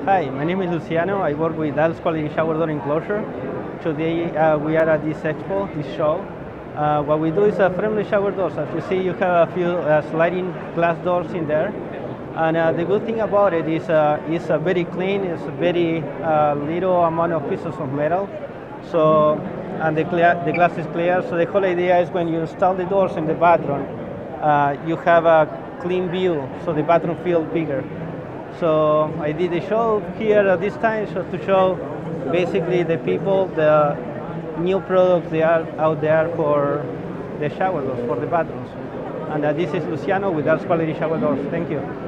Hi, my name is Luciano. I work with Dals Quality Shower Door Enclosure. Today we are at this expo, this show. What we do is friendly shower doors. As you see, you have a few sliding glass doors in there. And the good thing about it is it's very clean. It's very little amount of pieces of metal. So, and the glass is clear. So the whole idea is when you install the doors in the bathroom, you have a clean view, so the bathroom feels bigger. So I did a show here at this time so to show basically the people the new products they are out there for the shower doors, for the bathrooms. And this is Luciano with Dals Quality Shower Doors. Thank you.